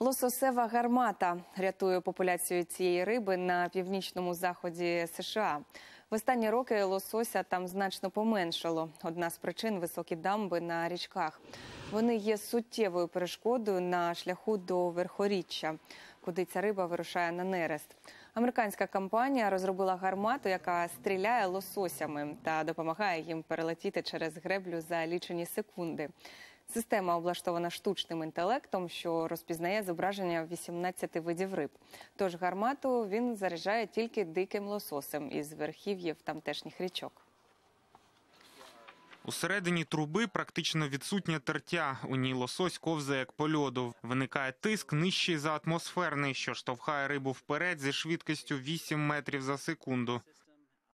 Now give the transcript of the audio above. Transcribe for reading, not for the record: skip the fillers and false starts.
Лососева гармата рятує популяцію цієї риби на північному заході США. В останні роки лосося там значно поменшало. Одна з причин – високі дамби на річках. Вони є суттєвою перешкодою на шляху до Верхоріччя, куди ця риба вирушає на нерест. Американська компанія розробила гармату, яка стріляє лососями та допомагає їм перелетіти через греблю за лічені секунди. Система облаштована штучним інтелектом, що розпізнає зображення 18 видів риб. Тож гармату він заряджає тільки диким лососем із верхів'їв тамтешніх річок. Усередині труби практично відсутнє тертя. У ній лосось ковзає як по льоду. Виникає тиск нижчий за атмосферний, що штовхає рибу вперед зі швидкістю 8 метрів за секунду.